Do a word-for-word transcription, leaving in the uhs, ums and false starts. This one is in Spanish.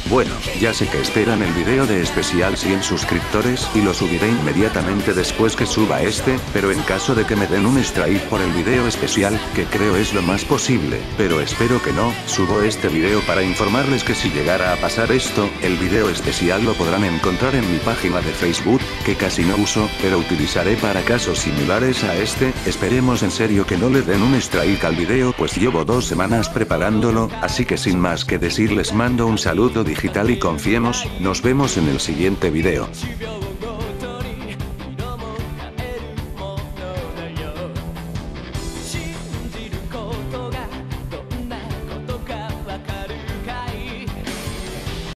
Bueno, ya sé que esperan el video de especial cien suscriptores y lo subiré inmediatamente después que suba este, pero en caso de que me den un strike por el video especial, que creo es lo más posible, pero espero que no, subo este video para informarles que si llegara a pasar esto, el video especial lo podrán encontrar en mi página de Facebook, que casi no uso, pero utilizaré para casos similares a este. Esperemos en serio que no le den un strike al video, pues llevo dos semanas preparándolo, así que sin más que decir les mando un saludo digital y confiemos, nos vemos en el siguiente video.